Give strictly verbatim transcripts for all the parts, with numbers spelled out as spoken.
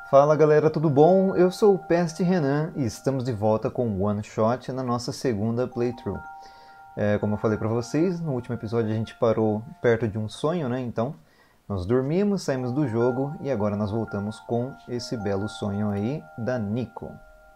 Fala galera, tudo bom? Eu sou o Peste Renan e estamos de volta com o One Shot na nossa segunda playthrough. É, como eu falei pra vocês, no último episódio a gente parou perto de um sonho, né? Então, nós dormimos, saímos do jogo e agora nós voltamos com esse belo sonho aí da Nico.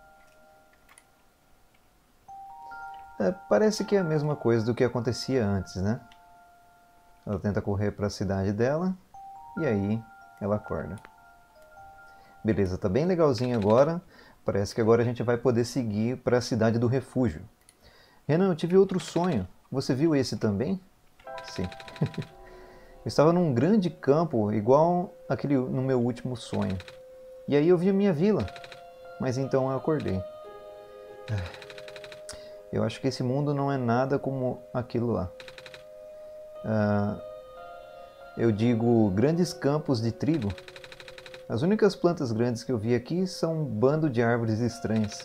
É, parece que é a mesma coisa do que acontecia antes, né? Ela tenta correr para a cidade dela e aí ela acorda. Beleza, tá bem legalzinho agora. Parece que agora a gente vai poder seguir para a cidade do refúgio. Renan, eu tive outro sonho. Você viu esse também? Sim. Eu estava num grande campo, igual aquele no meu último sonho. E aí eu vi a minha vila. Mas então eu acordei. Eu acho que esse mundo não é nada como aquilo lá. Ah, eu digo grandes campos de trigo. As únicas plantas grandes que eu vi aqui são um bando de árvores estranhas.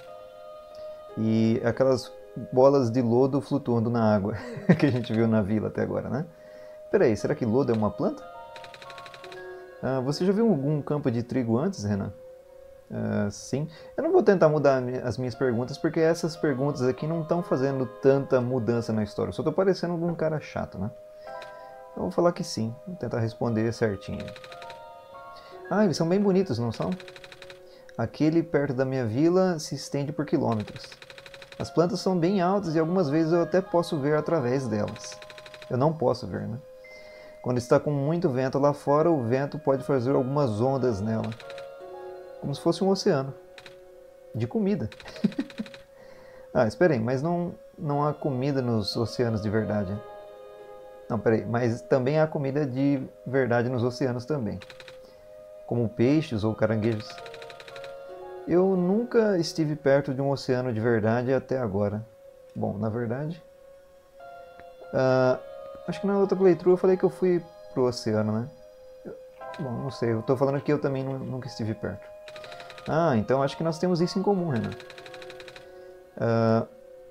E aquelas bolas de lodo flutuando na água que a gente viu na vila até agora, né? Peraí, será que lodo é uma planta? Ah, você já viu algum campo de trigo antes, Renan? Ah, sim. Eu não vou tentar mudar as minhas perguntas porque essas perguntas aqui não estão fazendo tanta mudança na história. Eu só estou parecendo um cara chato, né? Eu vou falar que sim. Vou tentar responder certinho. Ah, eles são bem bonitos, não são? Aquele perto da minha vila se estende por quilômetros. As plantas são bem altas e algumas vezes eu até posso ver através delas. Eu não posso ver, né? Quando está com muito vento lá fora, o vento pode fazer algumas ondas nela. Como se fosse um oceano. De comida. Ah, espera aí, mas não, não há comida nos oceanos de verdade. Não, peraí, mas também há comida de verdade nos oceanos também. Como peixes ou caranguejos. Eu nunca estive perto de um oceano de verdade até agora. Bom, na verdade... Uh, acho que na outra playthrough eu falei que eu fui pro oceano, né? Eu, bom, não sei, eu tô falando que eu também nunca estive perto. Ah, então acho que nós temos isso em comum, Renan. Uh,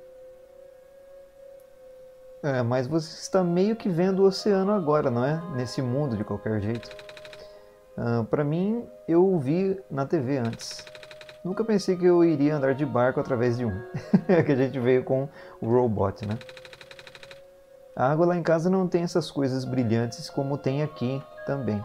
é, mas você está meio que vendo o oceano agora, não é? Nesse mundo de qualquer jeito. Uh, pra mim, eu o vi na T V antes. Nunca pensei que eu iria andar de barco através de um. Que a gente veio com o robot, né? A água lá em casa não tem essas coisas brilhantes como tem aqui também.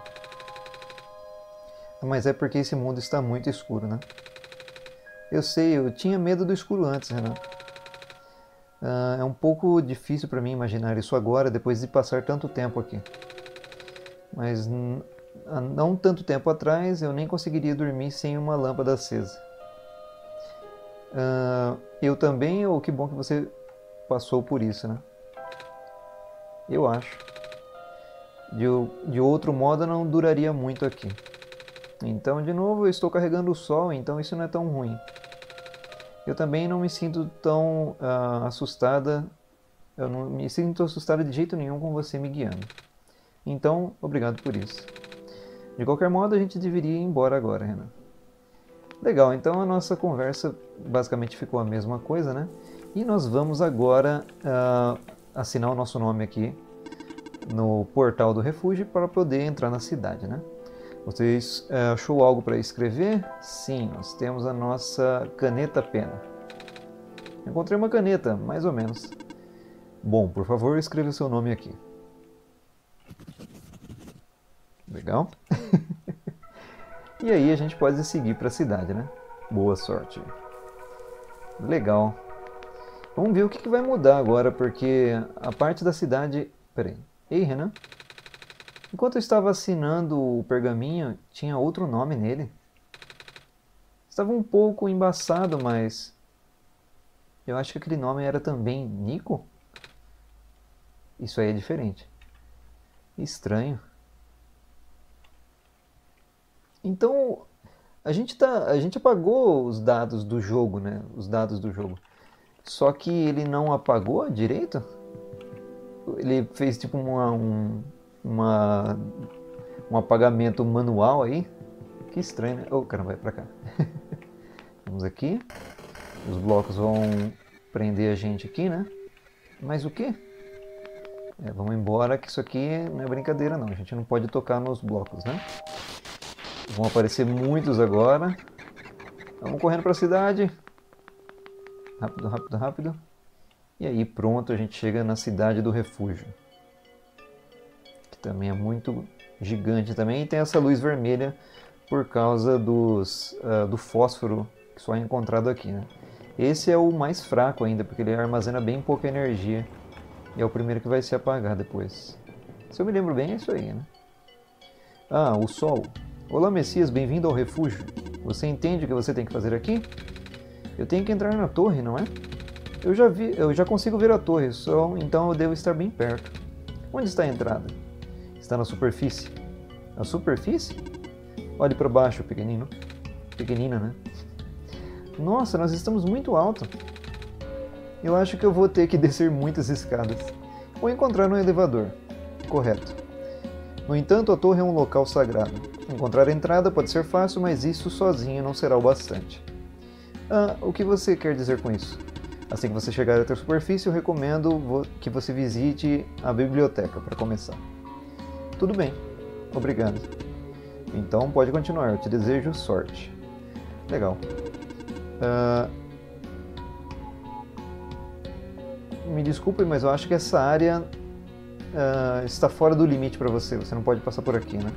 Mas é porque esse mundo está muito escuro, né? Eu sei, eu tinha medo do escuro antes, Renan. Uh, é um pouco difícil para mim imaginar isso agora, depois de passar tanto tempo aqui. Mas não tanto tempo atrás, eu nem conseguiria dormir sem uma lâmpada acesa. Uh, eu também, ou que bom que você passou por isso, né? Eu acho. De, de outro modo, não duraria muito aqui. Então, de novo, eu estou carregando o sol, então isso não é tão ruim. Eu também não me sinto tão uh, assustada. Eu não me sinto assustada de jeito nenhum com você me guiando. Então, obrigado por isso. De qualquer modo, a gente deveria ir embora agora, Renan. Legal, então a nossa conversa basicamente ficou a mesma coisa, né? E nós vamos agora uh, assinar o nosso nome aqui no portal do refúgio para poder entrar na cidade, né? Você uh, achou algo para escrever? Sim, nós temos a nossa caneta pena. Encontrei uma caneta, mais ou menos. Bom, por favor, escreva o seu nome aqui. Legal? E aí a gente pode seguir para a cidade, né? Boa sorte. Legal. Vamos ver o que vai mudar agora, porque a parte da cidade... Peraí. Ei, Renan? Enquanto eu estava assinando o pergaminho, tinha outro nome nele. Estava um pouco embaçado, mas... eu acho que aquele nome era também Nico? Isso aí é diferente. Estranho. Então, a gente, tá, a gente apagou os dados do jogo, né? Os dados do jogo. Só que ele não apagou direito? Ele fez tipo uma, um, uma, um apagamento manual aí? Que estranho, né? Oh, caramba, vai pra cá. Vamos aqui. Os blocos vão prender a gente aqui, né? Mas o quê? É, vamos embora que isso aqui não é brincadeira não. A gente não pode tocar nos blocos, né? Vão aparecer muitos agora. Vamos correndo para a cidade. Rápido, rápido, rápido. E aí pronto, a gente chega na cidade do refúgio. Que também é muito gigante também. E tem essa luz vermelha por causa dos, uh, do fósforo que só é encontrado aqui, né? Esse é o mais fraco ainda, porque ele armazena bem pouca energia. E é o primeiro que vai se apagar depois. Se eu me lembro bem, é isso aí, né? Ah, o sol. Olá, Messias, bem-vindo ao refúgio. Você entende o que você tem que fazer aqui? Eu tenho que entrar na torre, não é? Eu já vi, eu já consigo ver a torre, só então eu devo estar bem perto. Onde está a entrada? Está na superfície. Na superfície? Olhe para baixo, pequenino. Pequenina, né? Nossa, nós estamos muito alto. Eu acho que eu vou ter que descer muitas escadas. Ou encontrar um elevador. Correto. No entanto, a torre é um local sagrado. Encontrar a entrada pode ser fácil, mas isso sozinho não será o bastante. Ah, o que você quer dizer com isso? Assim que você chegar até a superfície, eu recomendo que você visite a biblioteca para começar. Tudo bem. Obrigado. Então pode continuar, eu te desejo sorte. Legal. Uh, me desculpe, mas eu acho que essa área uh, está fora do limite para você. Você não pode passar por aqui, né?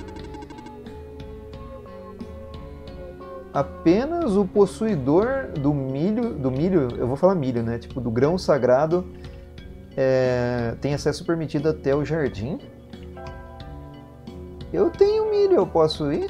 Apenas o possuidor do milho, do milho, eu vou falar milho, né? Tipo, do grão sagrado, é, tem acesso permitido até o jardim. Eu tenho milho, eu posso ir?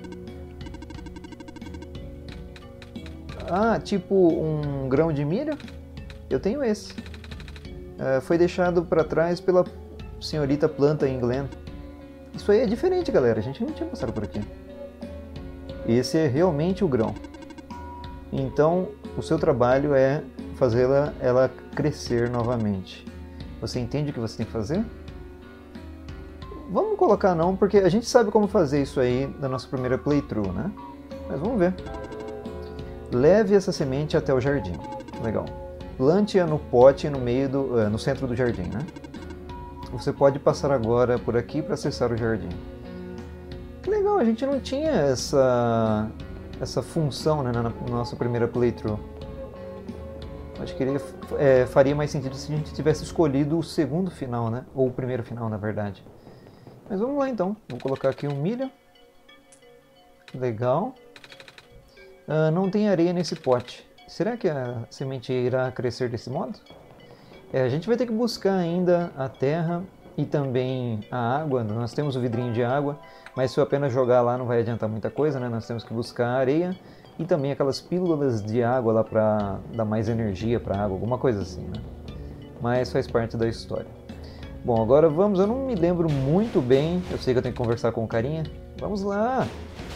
Ah, tipo um grão de milho? Eu tenho esse. É, foi deixado para trás pela senhorita Planta em Glen. Isso aí é diferente, galera. A gente não tinha passado por aqui. Esse é realmente o grão. Então, o seu trabalho é fazê-la ela crescer novamente. Você entende o que você tem que fazer? Vamos colocar não, porque a gente sabe como fazer isso aí na nossa primeira playthrough, né? Mas vamos ver. Leve essa semente até o jardim. Legal. Plante-a no pote no meio do, uh, no centro do jardim, né? Você pode passar agora por aqui para acessar o jardim. Que legal, a gente não tinha essa, essa função, né, na nossa primeira playthrough. Acho que ele, é, faria mais sentido se a gente tivesse escolhido o segundo final, né? Ou o primeiro final, na verdade. Mas vamos lá então. Vou colocar aqui um milho. Legal. Uh, não tem areia nesse pote. Será que a semente irá crescer desse modo? É, a gente vai ter que buscar ainda a terra e também a água. Nós temos o vidrinho de água, mas se eu apenas jogar lá não vai adiantar muita coisa, né? Nós temos que buscar a areia e também aquelas pílulas de água lá para dar mais energia para a água, alguma coisa assim, né? Mas faz parte da história. Bom, agora vamos, eu não me lembro muito bem, eu sei que eu tenho que conversar com o carinha. Vamos lá!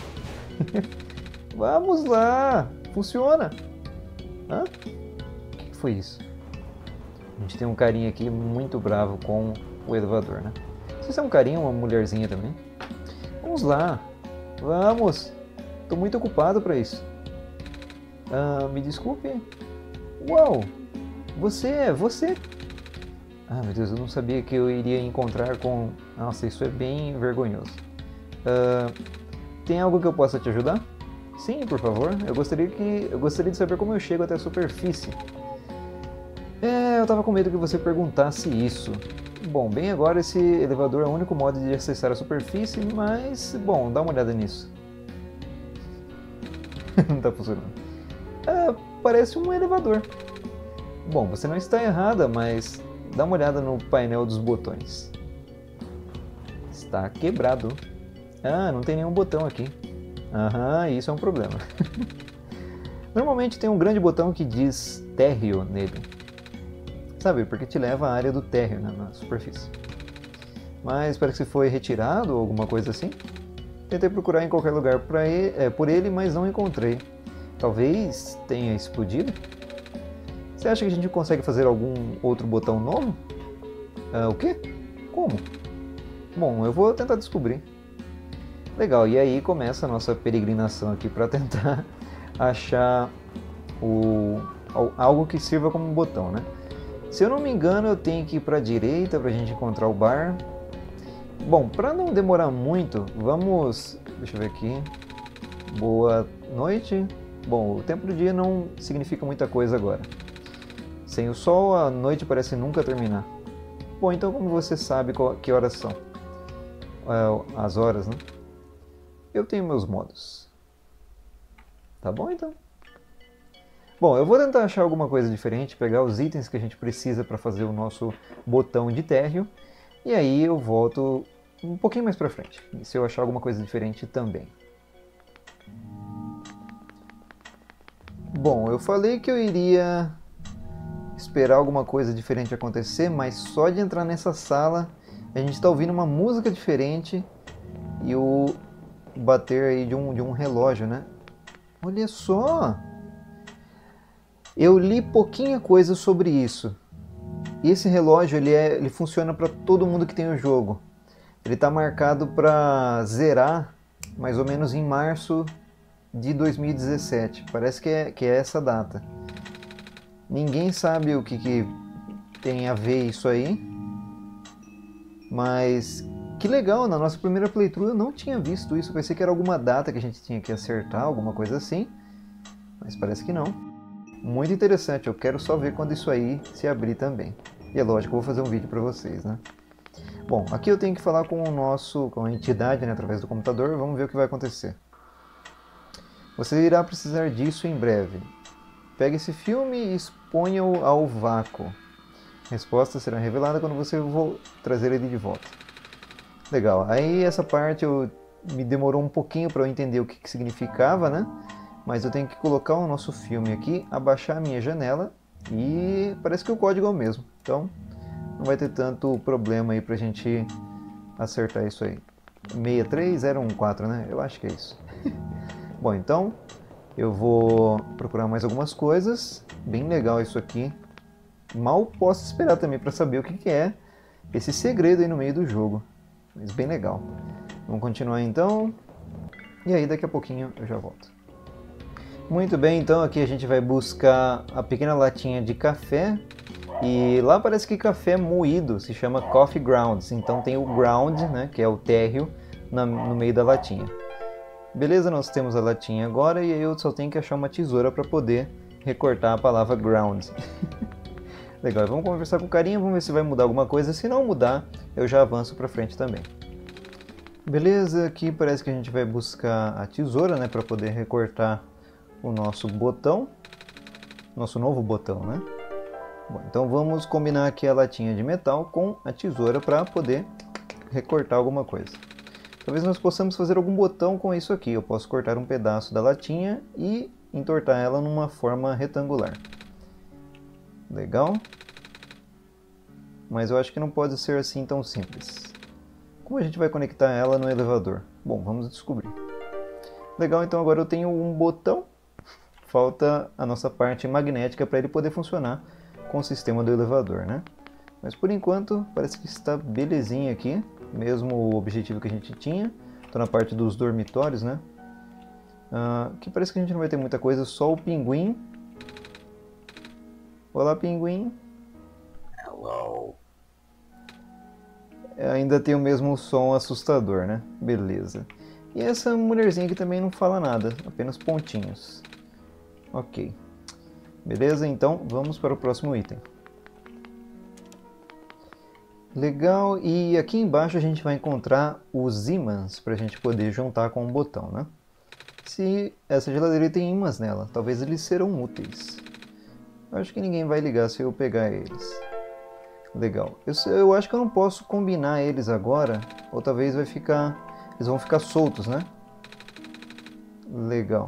Vamos lá! Funciona! Hã? O que foi isso? A gente tem um carinha aqui muito bravo com o elevador, né? Não sei se é um carinha ou uma mulherzinha também. Vamos lá! Vamos! Tô muito ocupado para isso. Ah, me desculpe. Uau! Você é você! Ah, meu Deus, eu não sabia que eu iria encontrar com... Nossa, isso é bem vergonhoso. Uh, tem algo que eu possa te ajudar? Sim, por favor. Eu gostaria, que... eu gostaria de saber como eu chego até a superfície. É, eu tava com medo que você perguntasse isso. Bom, bem agora esse elevador é o único modo de acessar a superfície, mas... Bom, dá uma olhada nisso. Não tá funcionando. Ah, parece um elevador. Bom, você não está errada, mas... Dá uma olhada no painel dos botões. Está quebrado. Ah, não tem nenhum botão aqui. Aham, isso é um problema. Normalmente tem um grande botão que diz térreo nele. Sabe, porque te leva à área do térreo, né, na superfície. Mas parece que foi retirado ou alguma coisa assim. Tentei procurar em qualquer lugar pra ele, é, por ele, mas não encontrei. Talvez tenha explodido? Você acha que a gente consegue fazer algum outro botão novo? Ah, o quê? Como? Bom, eu vou tentar descobrir. Legal, e aí começa a nossa peregrinação aqui para tentar achar o, algo que sirva como um botão, né? Se eu não me engano, eu tenho que ir para a direita para a gente encontrar o bar. Bom, para não demorar muito, vamos... Deixa eu ver aqui. Boa noite. Bom, o tempo do dia não significa muita coisa agora. Sem o sol, a noite parece nunca terminar. Bom, então como você sabe qual, que horas são? É, as horas, né? Eu tenho meus modos. Tá bom, então? Bom, eu vou tentar achar alguma coisa diferente, pegar os itens que a gente precisa para fazer o nosso botão de térreo, e aí eu volto um pouquinho mais pra frente, se eu achar alguma coisa diferente também. Bom, eu falei que eu iria esperar alguma coisa diferente acontecer, mas só de entrar nessa sala a gente está ouvindo uma música diferente e o bater aí de um, de um relógio, né? Olha só! Eu li pouquinha coisa sobre isso. E esse relógio ele, é, ele funciona para todo mundo que tem o jogo. Ele está marcado para zerar mais ou menos em março de dois mil e dezessete. Parece que é, que é essa data. Ninguém sabe o que, que tem a ver isso aí. Mas que legal, na nossa primeira playthrough eu não tinha visto isso. Eu pensei que era alguma data que a gente tinha que acertar, alguma coisa assim. Mas parece que não. Muito interessante, eu quero só ver quando isso aí se abrir também. E é lógico, eu vou fazer um vídeo para vocês, né? Bom, aqui eu tenho que falar com o nosso, com a entidade, né, através do computador. Vamos ver o que vai acontecer. Você irá precisar disso em breve. Pegue esse filme e exponha-o ao vácuo. A resposta será revelada quando você for trazer ele de volta. Legal, aí essa parte eu, me demorou um pouquinho para eu entender o que, que significava, né? Mas eu tenho que colocar o nosso filme aqui, abaixar a minha janela e parece que o código é o mesmo. Então não vai ter tanto problema aí pra gente acertar isso aí. seis três zero um quatro, né? Eu acho que é isso. Bom, então eu vou procurar mais algumas coisas. Bem legal isso aqui. Mal posso esperar também para saber o que, que é esse segredo aí no meio do jogo. Mas bem legal. Vamos continuar então. E aí daqui a pouquinho eu já volto. Muito bem, então aqui a gente vai buscar a pequena latinha de café. E lá parece que café moído se chama Coffee Grounds. Então tem o ground, né, que é o térreo, na, no meio da latinha. Beleza, nós temos a latinha agora e aí eu só tenho que achar uma tesoura para poder recortar a palavra ground. Legal, vamos conversar com o carinha, vamos ver se vai mudar alguma coisa. Se não mudar, eu já avanço para frente também. Beleza, aqui parece que a gente vai buscar a tesoura, né, para poder recortar o nosso botão. Nosso novo botão, né? Bom, então vamos combinar aqui a latinha de metal com a tesoura para poder recortar alguma coisa. Talvez nós possamos fazer algum botão com isso aqui. Eu posso cortar um pedaço da latinha e entortar ela numa forma retangular. Legal. Mas eu acho que não pode ser assim tão simples. Como a gente vai conectar ela no elevador? Bom, vamos descobrir. Legal, então agora eu tenho um botão. Falta a nossa parte magnética para ele poder funcionar com o sistema do elevador, né? Mas por enquanto parece que está belezinha aqui. Mesmo o objetivo que a gente tinha. Estou na parte dos dormitórios, né? Uh, que parece que a gente não vai ter muita coisa, só o pinguim. Olá, pinguim. Hello. Ainda tem o mesmo som assustador, né? Beleza. E essa mulherzinha aqui também não fala nada, apenas pontinhos. Ok. Beleza, então vamos para o próximo item. Legal, e aqui embaixo a gente vai encontrar os ímãs para a gente poder juntar com o botão, né? Se essa geladeira tem ímãs nela, talvez eles serão úteis. Eu acho que ninguém vai ligar se eu pegar eles. Legal. Eu, eu acho que eu não posso combinar eles agora, ou talvez vai ficar, eles vão ficar soltos, né? Legal.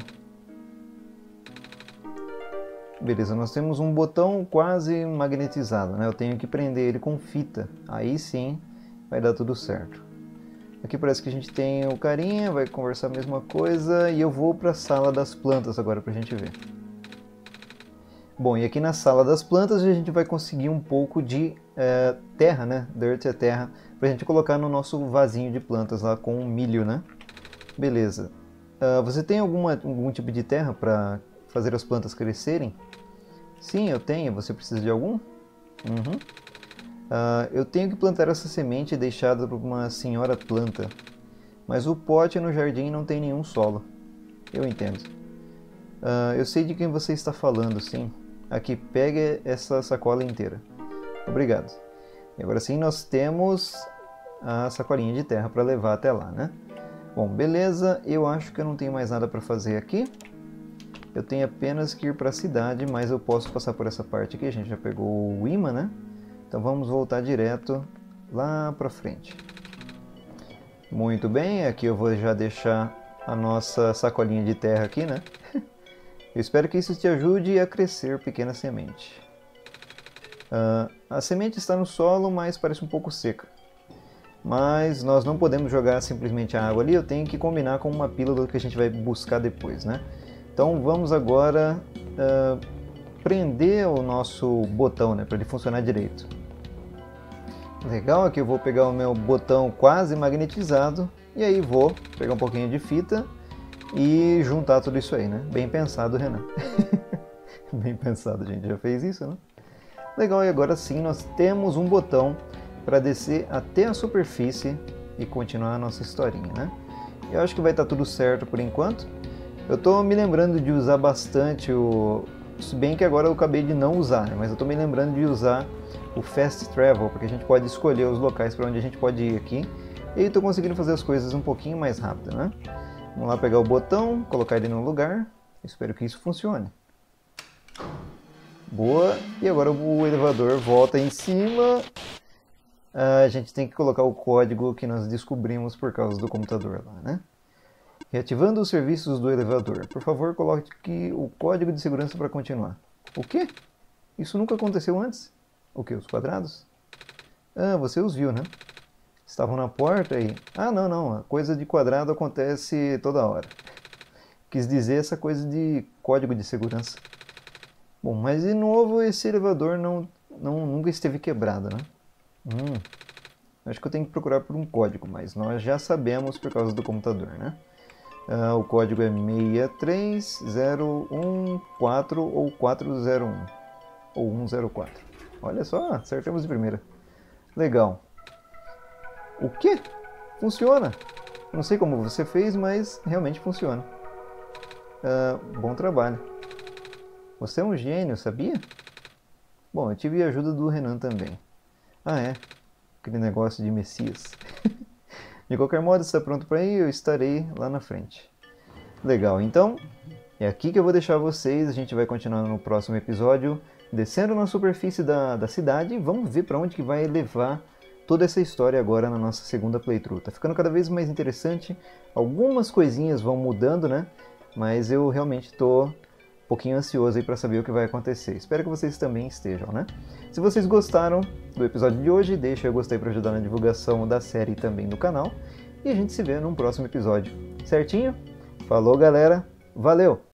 Beleza, nós temos um botão quase magnetizado, né? Eu tenho que prender ele com fita. Aí sim vai dar tudo certo. Aqui parece que a gente tem o carinha, vai conversar a mesma coisa. E eu vou para a sala das plantas agora para a gente ver. Bom, e aqui na sala das plantas a gente vai conseguir um pouco de é, terra, né? Dirt é terra, para a gente colocar no nosso vasinho de plantas lá com milho, né? Beleza. Uh, você tem alguma, algum tipo de terra para fazer as plantas crescerem? Sim, eu tenho. Você precisa de algum? Uhum. Uh, eu tenho que plantar essa semente deixada por uma senhora planta. Mas o pote no jardim não tem nenhum solo. eu entendo. Uh, eu sei de quem você está falando, sim. Aqui, pegue essa sacola inteira. Obrigado. E agora sim nós temos a sacolinha de terra para levar até lá, né? Bom, beleza. Eu acho que eu não tenho mais nada para fazer aqui. Eu tenho apenas que ir para a cidade, mas eu posso passar por essa parte aqui. A gente já pegou o imã, né? Então vamos voltar direto lá para frente. Muito bem, aqui eu vou já deixar a nossa sacolinha de terra aqui, né? Eu espero que isso te ajude a crescer, pequena semente. Uh, a semente está no solo, mas parece um pouco seca. Mas nós não podemos jogar simplesmente a água ali, eu tenho que combinar com uma pílula que a gente vai buscar depois, né? Então vamos agora uh, prender o nosso botão, né, para ele funcionar direito. Legal, aqui eu vou pegar o meu botão quase magnetizado e aí vou pegar um pouquinho de fita e juntar tudo isso aí, né? Bem pensado, Renan. Bem pensado, a gente já fez isso, né? Legal, e agora sim nós temos um botão para descer até a superfície e continuar a nossa historinha, né? Eu acho que vai estar tudo certo por enquanto. Eu estou me lembrando de usar bastante o... Se bem que agora eu acabei de não usar, né? Mas eu estou me lembrando de usar o Fast Travel, porque a gente pode escolher os locais para onde a gente pode ir aqui. E aí estou conseguindo fazer as coisas um pouquinho mais rápido, né? Vamos lá pegar o botão, colocar ele no lugar. Espero que isso funcione. Boa. E agora o elevador volta em cima. A gente tem que colocar o código que nós descobrimos por causa do computador lá, né? Reativando os serviços do elevador. Por favor, coloque o código de segurança para continuar. O quê? Isso nunca aconteceu antes? O quê? Os quadrados? Ah, você os viu, né? Estavam na porta e... Ah, não, não. A coisa de quadrado acontece toda hora. Quis dizer essa coisa de código de segurança. Bom, mas de novo esse elevador não, não, nunca esteve quebrado, né? Hum, acho que eu tenho que procurar por um código, mas nós já sabemos por causa do computador, né? Uh, o código é seis três zero um quatro ou quatro zero um ou um zero quatro. Olha só, acertamos de primeira. Legal. O quê? Funciona! Não sei como você fez, mas realmente funciona. Uh, bom trabalho. Você é um gênio, sabia? Bom, eu tive a ajuda do Renan também. Ah, é. Aquele negócio de Messias. De qualquer modo, está pronto para ir, eu estarei lá na frente. Legal, então é aqui que eu vou deixar vocês. A gente vai continuar no próximo episódio, descendo na superfície da, da cidade. E vamos ver para onde que vai levar toda essa história agora na nossa segunda playthrough. Tá ficando cada vez mais interessante. Algumas coisinhas vão mudando, né? Mas eu realmente estou um pouquinho ansioso aí para saber o que vai acontecer. Espero que vocês também estejam, né? Se vocês gostaram do episódio de hoje, deixa eu gostei para ajudar na divulgação da série e também do canal. E a gente se vê num próximo episódio. Certinho? Falou, galera. Valeu!